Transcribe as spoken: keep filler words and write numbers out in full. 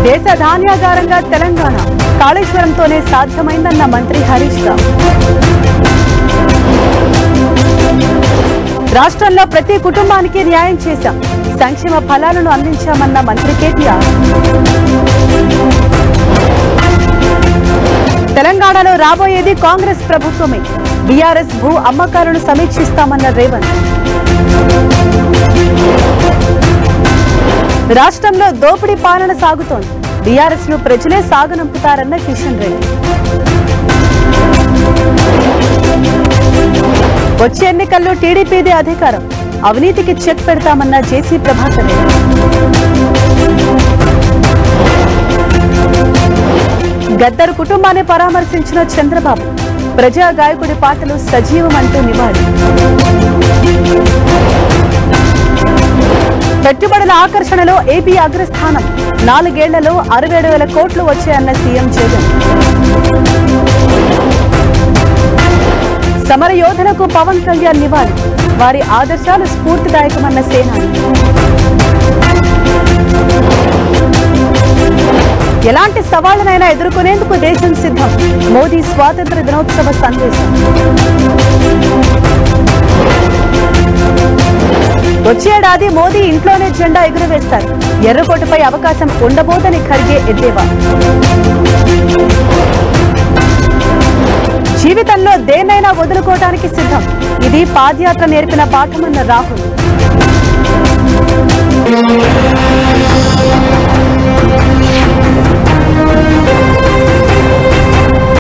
దేశ ధాన్యాగారంగా తెలంగాణ కాళేశ్వరంతోనే సాధ్యమైందన్న మంత్రి హరీష్ రావు. రాష్ట్రంలో ప్రతి కుటుంబానికి న్యాయం చేశాం, సంక్షేమ ఫలాలను అందించామన్న మంత్రి కేటీఆర్. తెలంగాణలో రాబోయేది కాంగ్రెస్ ప్రభుత్వమే, బీఆర్ఎస్ భూ అమ్మకాలను సమీక్షిస్తామన్న రేవంత్. రాష్ట్రంలో దోపిడీ పాలన సాగుతోంది, బీఆర్ఎస్ ను ప్రజలే సాగనంపుతారన్న కిషన్ రెడ్డి. వచ్చే ఎన్నికల్లో టీడీపీదే అధికారం, అవినీతికి చెక్ పెడతామన్న జేసీ ప్రభాకర్ రెడ్డి. గద్దరు కుటుంబాన్ని పరామర్శించిన చంద్రబాబు, ప్రజా గాయకుడి పాటలు సజీవమంటూ నివాళి. పెట్టుబడుల ఆకర్షణలో ఏపీ అగ్రస్థానం, నాలుగేళ్లలో అరవై ఏడు వేల కోట్లు వచ్చాయన్న సీఎం జగన్. సమర యోధులకు పవన్ కళ్యాణ్ నివాళి, వారి ఆదర్శాలు స్ఫూర్తిదాయకమన్న సేనాని. ఎలాంటి సవాళ్లనైనా ఎదుర్కొనేందుకు దేశం సిద్ధం, మోదీ స్వాతంత్ర దినోత్సవ సందేశం. వచ్చేడాది మోదీ ఇంట్లోనే జెండా ఎగురవేస్తారు, ఎర్రకోటపై అవకాశం ఉండబోదని ఖర్గే ఎద్దేవా. జీవితంలో దేన్నైనా వదులుకోవడానికి సిద్ధం, ఇది పాదయాత్ర నేర్పిన పాఠమన్న రాహుల్.